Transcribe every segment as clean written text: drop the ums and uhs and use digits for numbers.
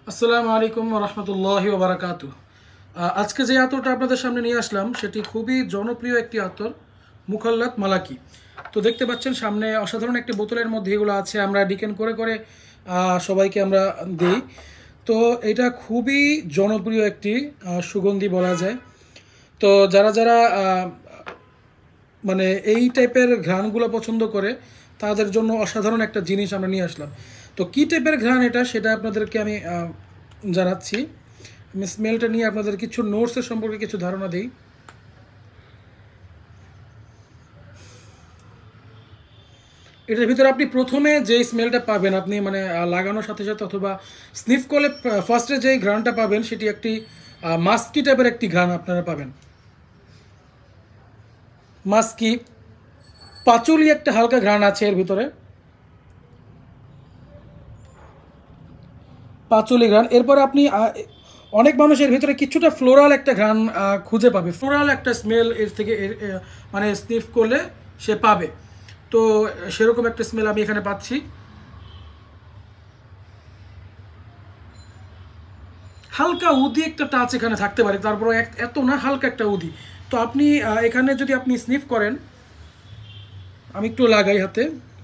আসসালামু আলাইকুম রহমতুল্লাহি ওয়া বারাকাতুহু। আজকে যে আতরটা আপনাদের সামনে নিয়ে আসলাম সেটি খুবই জনপ্রিয় একটি আতর, মুখাল্লাত মালাকি। তো দেখতে পাচ্ছেন সামনে অসাধারণ একটি বোতলের মধ্যে এগুলো আছে, আমরা ডিকেন করে করে সবাইকে আমরা দিই। তো এটা খুবই জনপ্রিয় একটি সুগন্ধি বলা যায়। তো যারা যারা মানে এই টাইপের ঘ্রাণগুলো পছন্দ করে তাদের জন্য অসাধারণ একটা জিনিস আমরা নিয়ে আসলাম। তো কী টাইপের ঘ্রাণ এটা সেটা আপনাদেরকে আমি জানাচ্ছি। আমি স্মেলটা নিয়ে আপনাদের কিছু নোটসের সম্পর্কে কিছু ধারণা দিই। এটার ভিতরে আপনি প্রথমে যে স্মেলটা পাবেন, আপনি মানে লাগানোর সাথে সাথে অথবা স্নিফ করলে ফার্স্টে যেই ঘ্রাণটা পাবেন সেটি একটি মাস্কি টাইপের একটি ঘ্রাণ আপনারা পাবেন। মাস্কি পাচুলি একটা হালকা ঘ্রাণ আছে এর ভিতরে, পাচুলি ঘ্রাণ। এরপরে আপনি অনেক মানুষের ভিতরে কিছুটা ফ্লোরাল একটা ঘ্রাণ খুঁজে পাবে, ফ্লোরাল একটা স্মেল এর থেকে মানে স্নিফ করলে সে পাবে। তো সেরকম একটা স্মেল আমি এখানে পাচ্ছি। হালকা উদি একটা টাচ এখানে থাকতে পারে, তারপরে এত না, হালকা একটা উদি। তো আপনি এখানে যদি আপনি স্নিফ করেন, আমি একটু লাগাই হাতে,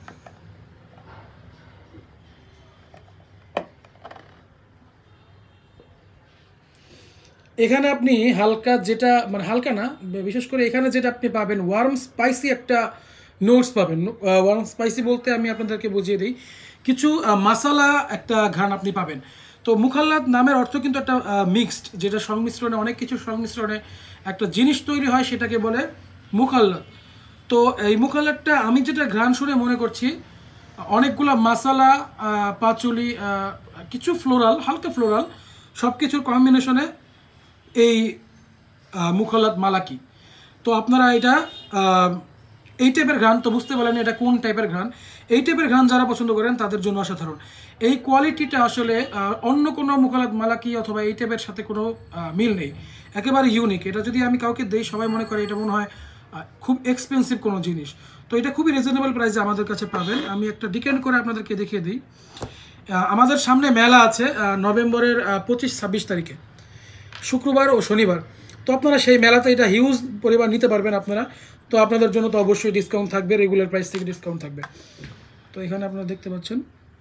এখানে আপনি হালকা যেটা মানে হালকা না, বিশেষ করে এখানে যেটা আপনি পাবেন ওয়ার্ম স্পাইসি একটা নোটস পাবেন। ওয়ার্ম স্পাইসি বলতে আমি আপনাদেরকে বুঝিয়ে দিই, কিছু মশালা একটা ঘ্রাণ আপনি পাবেন। তো মুখাল্লাত নামের অর্থ কিন্তু একটা মিক্সড, যেটা সংমিশ্রণে অনেক কিছু সংমিশ্রণে একটা জিনিস তৈরি হয়, সেটাকে বলে মুখাল্লাত। তো এই মুখাল্লাতটা আমি যেটা ঘ্রাণ শুনে মনে করছি অনেকগুলো মশালা, পাচুলি, কিছু ফ্লোরাল, হালকা ফ্লোরাল, সব কিছুর কম্বিনেশনে এই মুখাল্লাত মালাকি। তো আপনারা এটা এই টাইপের ঘ্রাণ তো বুঝতে পারলেন এটা কোন টাইপের ঘ্রাণ। এই টাইপের ঘ্রাণ যারা পছন্দ করেন তাদের জন্য অসাধারণ। এই কোয়ালিটিটা আসলে অন্য কোনো মুখাল্লাত মালাকি অথবা এই টাইপের সাথে কোনো মিল নেই, একেবারে ইউনিক। এটা যদি আমি কাউকে দেই সবাই মনে করে এটা মনে হয় খুব এক্সপেন্সিভ কোনো জিনিস। তো এটা খুবই রিজনেবল প্রাইসে আমাদের কাছে পাবেন। আমি একটা ডিকেন করে আপনাদেরকে দেখিয়ে দিই। আমাদের সামনে মেলা আছে নভেম্বরের 25-26 তারিখে, শুক্রবার ও শনিবার। তো আপনারা সেই মেলাতে এটা হিউজ পরিমাণ নিতে পারবেন আপনারা। তো আপনাদের জন্য তো অবশ্যই ডিসকাউন্ট থাকবে, রেগুলার প্রাইস থেকে ডিসকাউন্ট থাকবে। তো এখানে আপনারা দেখতে পাচ্ছেন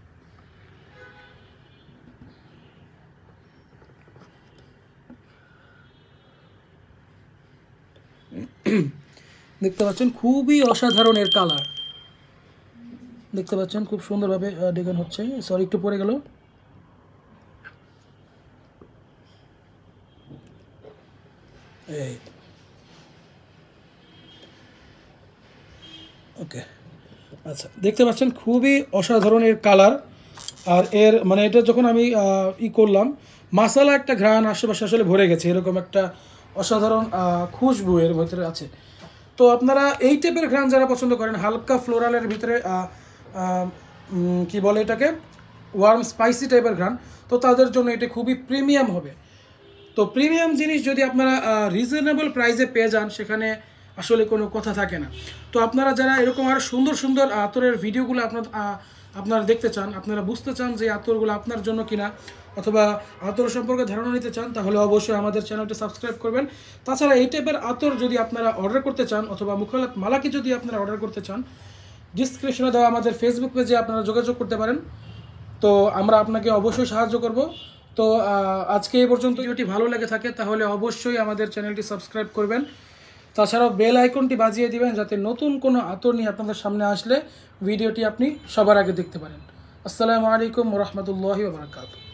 খুবই অসাধারণ এর কালার। দেখতে পাচ্ছেন খুব সুন্দরভাবে ডিজাইন হচ্ছে। সরি, একটু পরে গেল। এই ওকে, আচ্ছা, দেখতে পাচ্ছেন খুবই অসাধারণ এর কালার। আর এর মানে এটা যখন আমি করলাম, মশালা একটা ঘ্রাণ আশেপাশে আসলে ভরে গেছে, এরকম একটা অসাধারণ খুশবু এর ভিতরে আছে। তো আপনারা এই টাইপের ঘ্রাণ যারা পছন্দ করেন, হালকা ফ্লোরালের ভিতরে কি বলে এটাকে, ওয়ার্ম স্পাইসি টাইপের ঘ্রাণ, তো তাদের জন্য এটা খুবই প্রিমিয়াম হবে। তো প্রিমিয়াম জিনিস যদি আপনারা রিজনেবল প্রাইসে পেয়ে যান, সেখানে আসলে কোনো কথা থাকে না। তো আপনারা যারা এরকম আরও সুন্দর সুন্দর আতরের ভিডিওগুলো আপনারা দেখতে চান, আপনারা বুঝতে চান যে আতরগুলো আপনার জন্য কিনা, অথবা আতর সম্পর্কে ধারণা নিতে চান, তাহলে অবশ্যই আমাদের চ্যানেলটি সাবস্ক্রাইব করবেন। তাছাড়া এই টাইপের আতর যদি আপনারা অর্ডার করতে চান, অথবা মুখাল্লাত মালাকি যদি আপনারা অর্ডার করতে চান, ডিসক্রিপশনে দেওয়া আমাদের ফেসবুক পেজে আপনারা যোগাযোগ করতে পারেন। তো আমরা আপনাকে অবশ্যই সাহায্য করব। তো আজকে এই পর্যন্ত, ভিডিওটি ভালো লেগে থাকে তাহলে অবশ্যই আমাদের চ্যানেলটি সাবস্ক্রাইব করবেন। তাছাড়াও বেল আইকনটি বাজিয়ে দিবেন, যাতে নতুন কোনো আতর নিয়ে আপনাদের সামনে আসলে ভিডিওটি আপনি সবার আগে দেখতে পারেন। আসসালামু আলাইকুম ওয়া রাহমাতুল্লাহি ওয়া বারাকাতুহু।